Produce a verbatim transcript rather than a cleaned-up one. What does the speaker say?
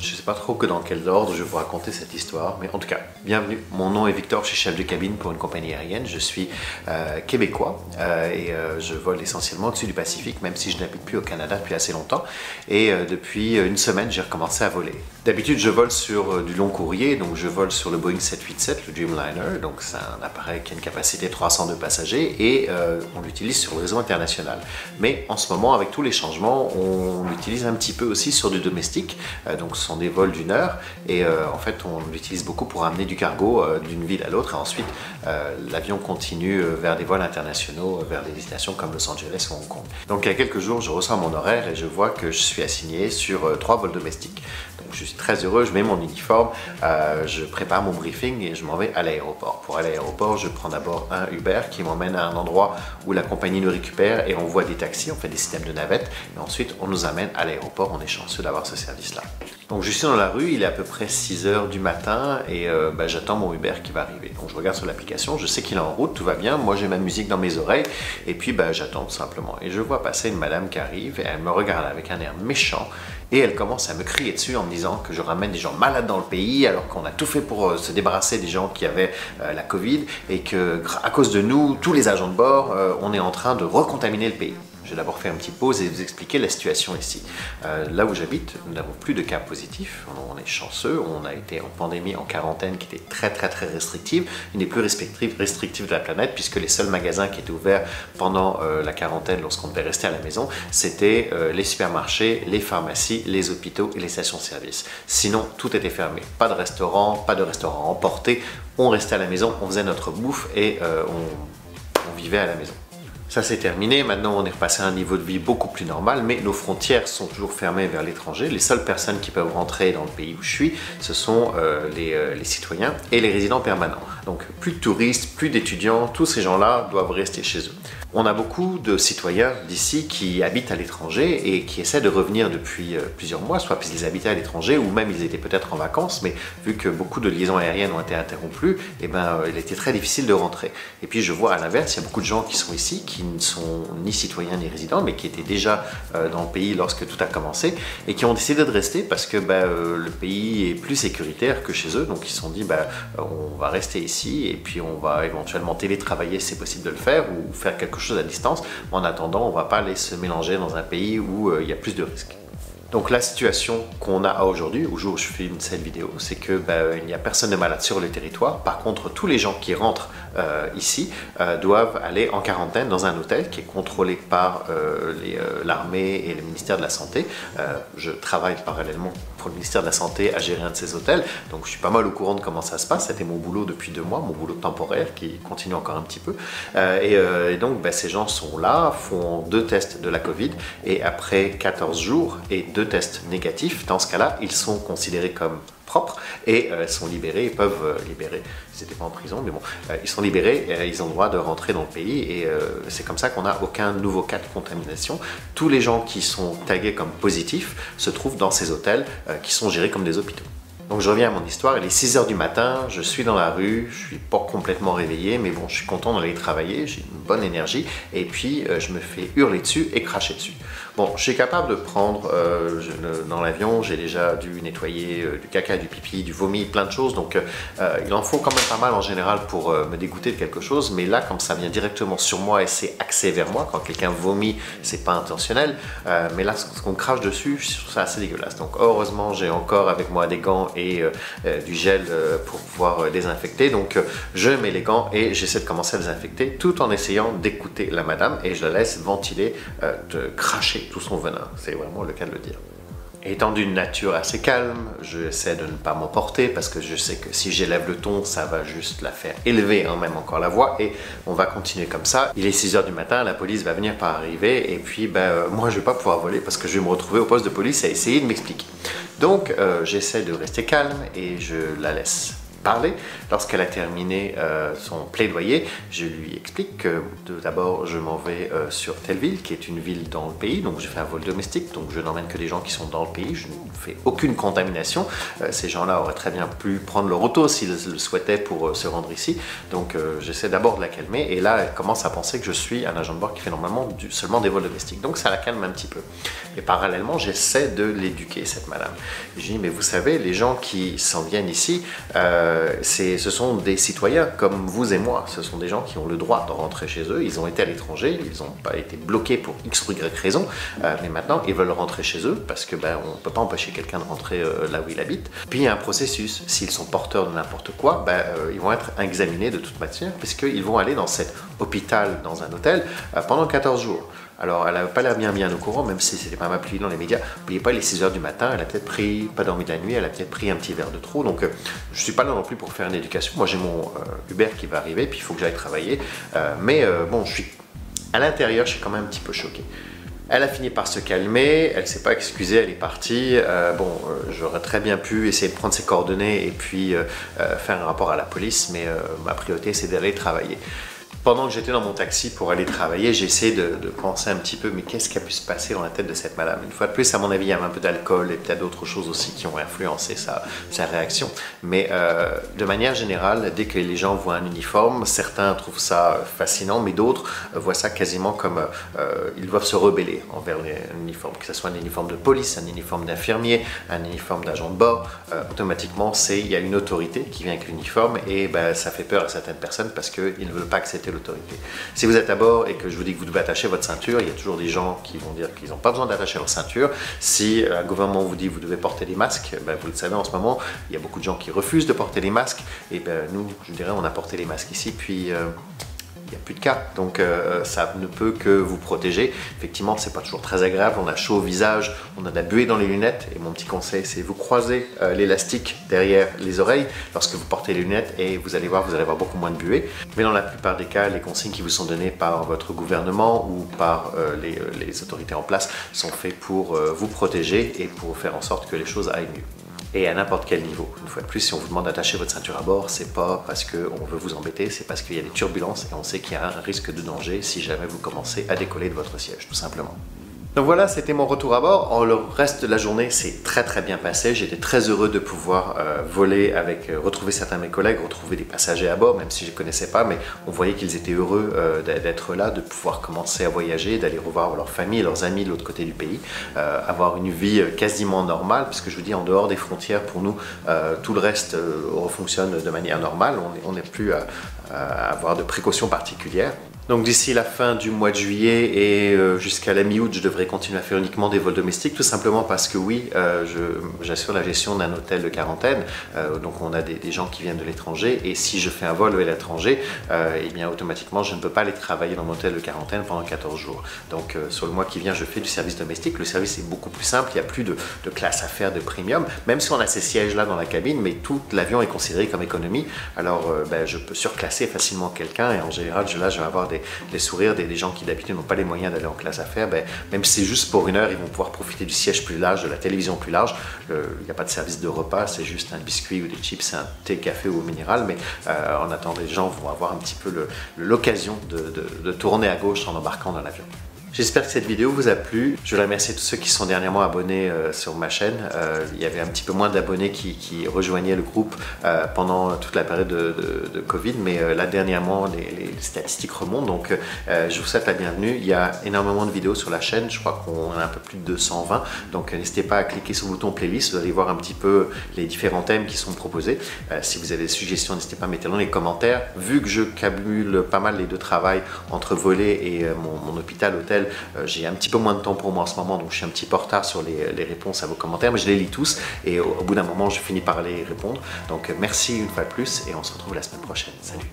Je ne sais pas trop que dans quel ordre je vais vous raconter cette histoire, mais en tout cas, bienvenue. Mon nom est Victor, je suis chef de cabine pour une compagnie aérienne. Je suis euh, québécois euh, et euh, je vole essentiellement au-dessus du Pacifique, même si je n'habite plus au Canada depuis assez longtemps. Et euh, depuis une semaine, j'ai recommencé à voler. D'habitude, je vole sur euh, du long courrier, donc je vole sur le Boeing sept huit sept, le Dreamliner. Donc c'est un appareil qui a une capacité de trois cent deux passagers et euh, on l'utilise sur le réseau international. Mais en ce moment, avec tous les changements, on l'utilise un petit peu aussi sur du domestique. Euh, donc ce sont des vols d'une heure et euh, en fait on l'utilise beaucoup pour amener du cargo euh, d'une ville à l'autre et ensuite euh, l'avion continue euh, vers des vols internationaux, euh, vers des destinations comme Los Angeles ou Hong Kong. Donc il y a quelques jours je reçois mon horaire et je vois que je suis assigné sur euh, trois vols domestiques. Donc je suis très heureux, je mets mon uniforme, euh, je prépare mon briefing et je m'en vais à l'aéroport. Pour aller à l'aéroport, je prends d'abord un Uber qui m'emmène à un endroit où la compagnie nous récupère et on voit des taxis, on fait des systèmes de navettes et ensuite on nous amène à l'aéroport. On est chanceux d'avoir ce service-là. Donc je suis dans la rue, il est à peu près six heures du matin et euh, bah, j'attends mon Uber qui va arriver. Donc je regarde sur l'application, je sais qu'il est en route, tout va bien, moi j'ai ma musique dans mes oreilles et puis bah, j'attends tout simplement. Et je vois passer une madame qui arrive et elle me regarde avec un air méchant et elle commence à me crier dessus en me disant que je ramène des gens malades dans le pays alors qu'on a tout fait pour euh, se débarrasser des gens qui avaient euh, la Covid et que à cause de nous, tous les agents de bord, euh, on est en train de recontaminer le pays. Je vais d'abord faire une petite pause et vous expliquer la situation ici. Euh, là où j'habite, nous n'avons plus de cas positifs, on est chanceux, on a été en pandémie en quarantaine qui était très très très restrictive, une des plus restrictives, restrictives de la planète puisque les seuls magasins qui étaient ouverts pendant euh, la quarantaine lorsqu'on devait rester à la maison, c'était euh, les supermarchés, les pharmacies, les hôpitaux et les stations-service. Sinon, tout était fermé, pas de restaurant, pas de restaurant emporté, on restait à la maison, on faisait notre bouffe et euh, on, on vivait à la maison. Ça c'est terminé, maintenant on est repassé à un niveau de vie beaucoup plus normal, mais nos frontières sont toujours fermées vers l'étranger. Les seules personnes qui peuvent rentrer dans le pays où je suis, ce sont euh, les, euh, les citoyens et les résidents permanents. Donc plus de touristes, plus d'étudiants, tous ces gens-là doivent rester chez eux. On a beaucoup de citoyens d'ici qui habitent à l'étranger et qui essaient de revenir depuis euh, plusieurs mois, soit parce qu'ils habitaient à l'étranger ou même ils étaient peut-être en vacances, mais vu que beaucoup de liaisons aériennes ont été interrompues, eh ben, euh, il était très difficile de rentrer. Et puis je vois à l'inverse, il y a beaucoup de gens qui sont ici, qui ne sont ni citoyens ni résidents, mais qui étaient déjà euh, dans le pays lorsque tout a commencé et qui ont décidé de rester parce que bah, euh, le pays est plus sécuritaire que chez eux, donc ils se sont dit bah, on va rester ici et puis on va éventuellement télétravailler si c'est possible de le faire ou faire quelque chose à distance. En attendant, on ne va pas aller se mélanger dans un pays où euh, il y a plus de risques. Donc la situation qu'on a aujourd'hui, au jour où je filme cette vidéo, c'est que ben, il n'y a personne de malade sur le territoire. Par contre, tous les gens qui rentrent euh, ici euh, doivent aller en quarantaine dans un hôtel qui est contrôlé par euh, l'armée euh, et le ministère de la Santé. Euh, je travaille parallèlement pour le ministère de la Santé à gérer un de ces hôtels, donc je suis pas mal au courant de comment ça se passe. C'était mon boulot depuis deux mois, mon boulot temporaire qui continue encore un petit peu. Euh, et, euh, et donc ben, ces gens sont là, font deux tests de la Covid et après quatorze jours et deux tests négatifs, dans ce cas-là, ils sont considérés comme propres et euh, sont libérés, ils peuvent euh, libérer, ils n'étaient pas en prison, mais bon, euh, ils sont libérés, et, euh, ils ont le droit de rentrer dans le pays et euh, c'est comme ça qu'on n'a aucun nouveau cas de contamination. Tous les gens qui sont tagués comme positifs se trouvent dans ces hôtels euh, qui sont gérés comme des hôpitaux. Donc je reviens à mon histoire, il est six heures du matin, je suis dans la rue, je suis pas complètement réveillé, mais bon, je suis content d'aller travailler, j'ai une bonne énergie, et puis euh, je me fais hurler dessus et cracher dessus. Bon, je suis capable de prendre, euh, je, le, dans l'avion, j'ai déjà dû nettoyer euh, du caca, du pipi, du vomi, plein de choses, donc euh, il en faut quand même pas mal en général pour euh, me dégoûter de quelque chose, mais là, comme ça vient directement sur moi et c'est axé vers moi, quand quelqu'un vomit, c'est pas intentionnel, euh, mais là, ce qu'on crache dessus, je trouve ça assez dégueulasse. Donc heureusement, j'ai encore avec moi des gants et euh, euh, du gel euh, pour pouvoir euh, désinfecter. Donc euh, je mets les gants et j'essaie de commencer à désinfecter tout en essayant d'écouter la madame et je la laisse ventiler, euh, de cracher tout son venin. C'est vraiment le cas de le dire. Étant d'une nature assez calme, j'essaie de ne pas m'emporter parce que je sais que si j'élève le ton, ça va juste la faire élever hein, même encore la voix et on va continuer comme ça. Il est six heures du matin, la police va venir par arriver et puis ben, euh, moi je vais pas pouvoir voler parce que je vais me retrouver au poste de police à essayer de m'expliquer. Donc euh, j'essaie de rester calme et je la laisse parler. Lorsqu'elle a terminé euh, son plaidoyer, je lui explique que d'abord je m'en vais euh, sur telle ville qui est une ville dans le pays, donc je fais un vol domestique, donc je n'emmène que des gens qui sont dans le pays, je ne fais aucune contamination. Euh, ces gens-là auraient très bien pu prendre leur auto s'ils le souhaitaient pour euh, se rendre ici, donc euh, j'essaie d'abord de la calmer et là elle commence à penser que je suis un agent de bord qui fait normalement du, seulement des vols domestiques, donc ça la calme un petit peu. Et parallèlement, j'essaie de l'éduquer, cette madame. Et je dis, mais vous savez, les gens qui s'en viennent ici, euh, ce sont des citoyens comme vous et moi. Ce sont des gens qui ont le droit de rentrer chez eux. Ils ont été à l'étranger, ils n'ont pas été bloqués pour X ou Y raison, euh, mais maintenant, ils veulent rentrer chez eux parce que ben, on ne peut pas empêcher quelqu'un de rentrer euh, là où il habite. Puis il y a un processus. S'ils sont porteurs de n'importe quoi, ben, euh, ils vont être examinés de toute manière, puisqu'ils vont aller dans cet hôpital, dans un hôtel, euh, pendant quatorze jours. Alors, elle n'a pas l'air bien bien au courant, même si c'était pas mal publié dans les médias. N'oubliez pas, les six heures du matin, elle a peut-être pris, pas dormi de la nuit, elle a peut-être pris un petit verre de trop. Donc, euh, je ne suis pas là non plus pour faire une éducation. Moi, j'ai mon euh, Uber qui va arriver, puis il faut que j'aille travailler. Euh, mais euh, bon, je suis à l'intérieur, je suis quand même un petit peu choqué. Elle a fini par se calmer, elle ne s'est pas excusée, elle est partie. Euh, bon, euh, j'aurais très bien pu essayer de prendre ses coordonnées et puis euh, euh, faire un rapport à la police, mais euh, ma priorité, c'est d'aller travailler. Pendant que j'étais dans mon taxi pour aller travailler, j'ai essayé de, de penser un petit peu, mais qu'est-ce qui a pu se passer dans la tête de cette madame? Une fois de plus, à mon avis, il y avait un peu d'alcool et peut-être d'autres choses aussi qui ont influencé sa, sa réaction. Mais euh, de manière générale, dès que les gens voient un uniforme, certains trouvent ça fascinant, mais d'autres voient ça quasiment comme euh, ils doivent se rebeller envers un uniforme, que ce soit un uniforme de police, un uniforme d'infirmier, un uniforme d'agent de bord. Euh, automatiquement, c'est il y a une autorité qui vient avec l'uniforme et ben, ça fait peur à certaines personnes parce qu'ils ne veulent pas accepter l'autorité. Si vous êtes à bord et que je vous dis que vous devez attacher votre ceinture, il y a toujours des gens qui vont dire qu'ils n'ont pas besoin d'attacher leur ceinture. Si un gouvernement vous dit que vous devez porter des masques, ben vous le savez en ce moment, il y a beaucoup de gens qui refusent de porter des masques. Et ben nous, je dirais, on a porté les masques ici, puis euh, il n'y a plus de cas, donc euh, ça ne peut que vous protéger. Effectivement, c'est pas toujours très agréable, on a chaud au visage, on a de la buée dans les lunettes, et mon petit conseil, c'est vous croisez euh, l'élastique derrière les oreilles lorsque vous portez les lunettes, et vous allez voir, vous allez avoir beaucoup moins de buée. Mais dans la plupart des cas, les consignes qui vous sont données par votre gouvernement ou par euh, les, les autorités en place sont faites pour euh, vous protéger et pour faire en sorte que les choses aillent mieux. Et à n'importe quel niveau. Une fois de plus, si on vous demande d'attacher votre ceinture à bord, c'est pas parce qu'on veut vous embêter, c'est parce qu'il y a des turbulences et on sait qu'il y a un risque de danger si jamais vous commencez à décoller de votre siège, tout simplement. Donc voilà, c'était mon retour à bord. Le reste de la journée s'est très très bien passé. J'étais très heureux de pouvoir euh, voler avec, euh, retrouver certains de mes collègues, retrouver des passagers à bord, même si je ne les connaissais pas, mais on voyait qu'ils étaient heureux euh, d'être là, de pouvoir commencer à voyager, d'aller revoir leur famille, leurs amis de l'autre côté du pays, euh, avoir une vie quasiment normale, puisque je vous dis, en dehors des frontières, pour nous, euh, tout le reste euh, fonctionne de manière normale. On n'est plus à, à avoir de précautions particulières. Donc d'ici la fin du mois de juillet et euh, jusqu'à la mi-août, je devrais continuer à faire uniquement des vols domestiques, tout simplement parce que oui, euh, j'assure la gestion d'un hôtel de quarantaine, euh, donc on a des, des gens qui viennent de l'étranger, et si je fais un vol à l'étranger, euh, et bien automatiquement je ne peux pas aller travailler dans mon hôtel de quarantaine pendant quatorze jours. Donc euh, sur le mois qui vient, je fais du service domestique. Le service est beaucoup plus simple, il n'y a plus de, de classe à faire de premium, même si on a ces sièges là dans la cabine, mais tout l'avion est considéré comme économie, alors euh, ben, je peux surclasser facilement quelqu'un, et en général je, là je vais avoir des Des, des sourires des, des gens qui d'habitude n'ont pas les moyens d'aller en classe affaires, ben, même si c'est juste pour une heure, ils vont pouvoir profiter du siège plus large, de la télévision plus large. Il n'y a pas de service de repas, c'est juste un biscuit ou des chips, un thé, café ou minéral, mais euh, en attendant, les gens vont avoir un petit peu l'occasion de, de, de tourner à gauche en embarquant dans l'avion. J'espère que cette vidéo vous a plu. Je voulais remercier tous ceux qui sont dernièrement abonnés euh, sur ma chaîne. Euh, il y avait un petit peu moins d'abonnés qui, qui rejoignaient le groupe euh, pendant toute la période de, de, de Covid, mais euh, là dernièrement les, les statistiques remontent, donc euh, je vous souhaite la bienvenue. Il y a énormément de vidéos sur la chaîne, je crois qu'on a un peu plus de deux cent vingt, donc n'hésitez pas à cliquer sur le bouton playlist, vous allez voir un petit peu les différents thèmes qui sont proposés. Euh, si vous avez des suggestions, n'hésitez pas à mettre dans les commentaires. Vu que je cumule pas mal les deux travails entre voler et euh, mon, mon hôpital hôtel, Euh, j'ai un petit peu moins de temps pour moi en ce moment, donc je suis un petit peu en retard sur les, les réponses à vos commentaires, mais je les lis tous et au, au bout d'un moment je finis par les répondre. Donc euh, merci une fois de plus et on se retrouve la semaine prochaine. Salut!